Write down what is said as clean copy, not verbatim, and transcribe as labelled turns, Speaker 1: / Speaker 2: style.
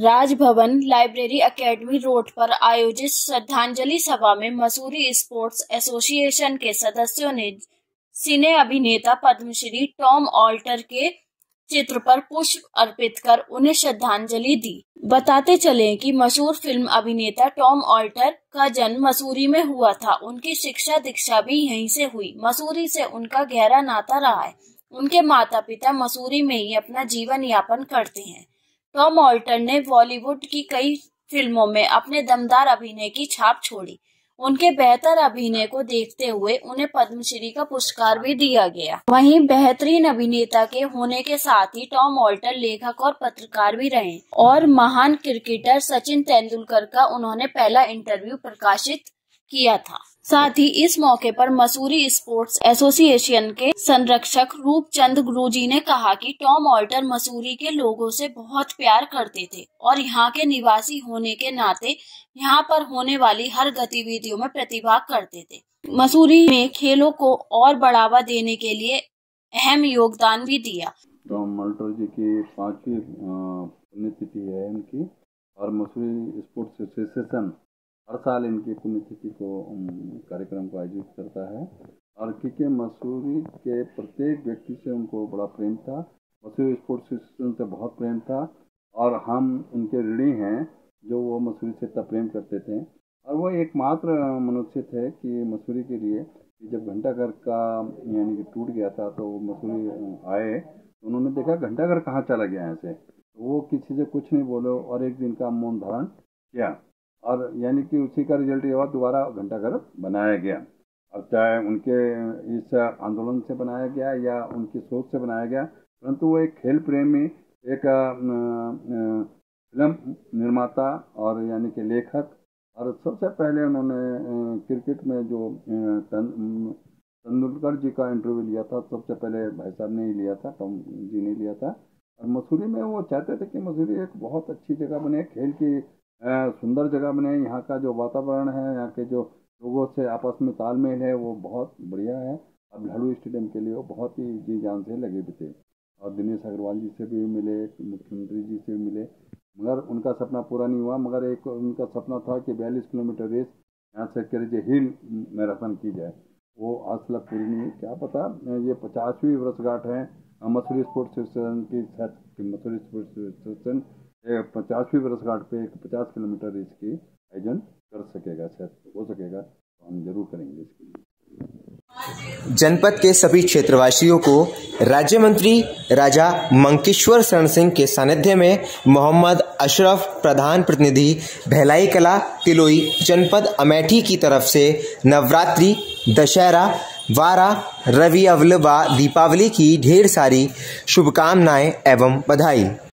Speaker 1: Raj Bhavan library academy road पर आयोजित श्रद्धांजलि सभा में मसूरी स्पोर्ट्स एसोसिएशन के सदस्यों ने सिने अभिनेता पद्मश्री टॉम ऑल्टर के चित्र पर पुष्प अर्पित कर उन्हें श्रद्धांजलि दी। बताते चले कि मशहूर फिल्म अभिनेता टॉम ऑल्टर का जन्म मसूरी में हुआ था। उनकी शिक्षा दीक्षा भी यहीं से हुई। मसूरी से उनका गहरा नाता रहा है। उनके माता पिता मसूरी में ही अपना जीवन यापन करते हैं। टॉम ऑल्टर ने बॉलीवुड की कई फिल्मों में अपने दमदार अभिनय की छाप छोड़ी। उनके बेहतर अभिनय को देखते हुए उन्हें पद्मश्री का पुरस्कार भी दिया गया। वहीं बेहतरीन अभिनेता के होने के साथ ही टॉम ऑल्टर लेखक और पत्रकार भी रहे और महान क्रिकेटर सचिन तेंदुलकर का उन्होंने पहला इंटरव्यू प्रकाशित किया था। साथ ही इस मौके पर मसूरी स्पोर्ट्स एसोसिएशन के संरक्षक रूपचंद गुरुजी ने कहा कि टॉम ऑल्टर मसूरी के लोगों से बहुत प्यार करते थे और यहाँ के निवासी होने के नाते यहाँ पर होने वाली हर गतिविधियों में प्रतिभाग करते थे। मसूरी में खेलों को और बढ़ावा देने के लिए अहम योगदान भी दिया।
Speaker 2: टॉम ऑल्टर जी की 5वीं पुण्यतिथि है इनकी और मसूरी स्पोर्ट्स एसोसिएशन हर साल इनकी पुण्यतिथि को कार्यक्रम को आयोजित करता है और क्योंकि मसूरी के प्रत्येक व्यक्ति से उनको बड़ा प्रेम था, मसूरी स्पोर्ट्स एसोसिएशन से बहुत प्रेम था और हम उनके ऋणी हैं जो वो मसूरी से इतना प्रेम करते थे। और वो एकमात्र मनुष्य थे कि मसूरी के लिए जब घंटाघर का यानी कि टूट गया था तो वो मसूरी आए तो उन्होंने देखा घंटाघर कहाँ चला गया यहाँ से, वो किसी से कुछ नहीं बोले और एक दिन का मौन धारण किया और यानी कि उसी का रिजल्ट ये हुआ दोबारा घंटाघर बनाया गया। और चाहे उनके इस आंदोलन से बनाया गया या उनकी सोच से बनाया गया, परंतु वो एक खेल प्रेमी, एक फिल्म निर्माता और यानी कि लेखक और सबसे पहले उन्होंने क्रिकेट में जो तेंदुलकर जी का इंटरव्यू लिया था सबसे पहले भाई साहब ने ही लिया था, टॉम जी ने लिया था। और मसूरी में वो चाहते थे कि मसूरी एक बहुत अच्छी जगह बने, खेल की सुंदर जगह बने। यहाँ का जो वातावरण है, यहाँ के जो लोगों से आपस में तालमेल है वो बहुत बढ़िया है। अब लाडू स्टेडियम के लिए वो बहुत ही जी जान से लगे भी थे और दिनेश अग्रवाल जी से भी मिले, मुख्यमंत्री जी से भी मिले, मगर उनका सपना पूरा नहीं हुआ। मगर एक उनका सपना था कि 42 किलोमीटर रेस यहाँ से करजे हिल मैराथन की जाए, वो आज तक पूरी नहीं हुई। क्या पता ये 50वीं वर्षगांठ है मसूरी स्पोर्ट्स एसोसिएशन की। मसूरी स्पोर्ट्स एसोसिएशन 50वीं वर्षगांठ पे 50 किलोमीटर रेस की आयोजन कर सकेगा, शायद हो सकेगा तो हम जरूर करेंगे इसके लिए।
Speaker 3: जनपद के सभी क्षेत्रवासियों को राज्य मंत्री राजा मंकेश्वर शरण सिंह के सानिध्य में मोहम्मद अशरफ प्रधान प्रतिनिधि भैलाई कला तिलोई जनपद अमेठी की तरफ से नवरात्रि, दशहरा, वारा, रवि अव्वल व दीपावली की ढेर सारी शुभकामनाएं एवं बधाई।